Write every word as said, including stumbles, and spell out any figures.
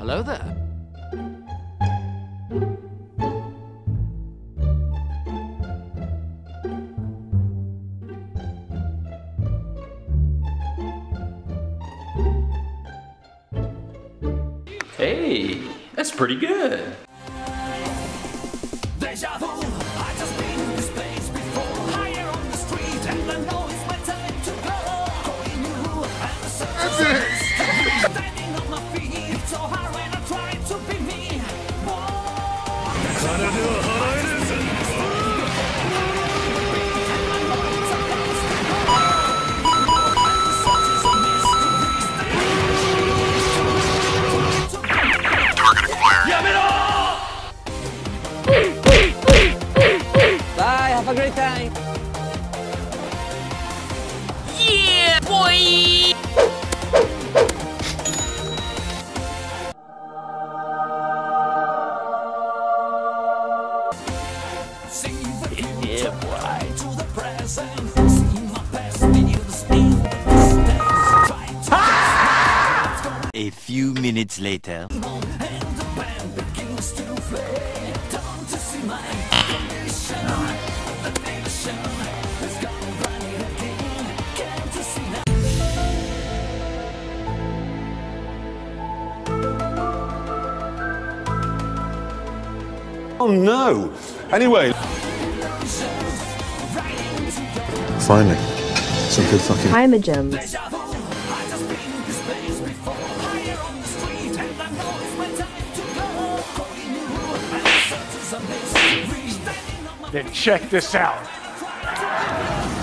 Hello there. Hey, that's pretty good. Deja vu, I just been in this place before. Higher on the street, and I know it's my time to go. Going new, and the circle's standing on my feet. It's so hard when I try to be me. Bye, have a great time. Yeah, boy! Yeah, boy. To the present, see my past, feel the steam. A few minutes later. And the band begins to play. Don't you see my condition? The nation has gone running again. Can't you see now? Oh no! Anyway. Finally, some good fucking primogems. Deja vu, I just been in this place before. Higher on the street, and I know it's my time to go. Going new, and the search is a mystery. Standing on my Then check this out. feet.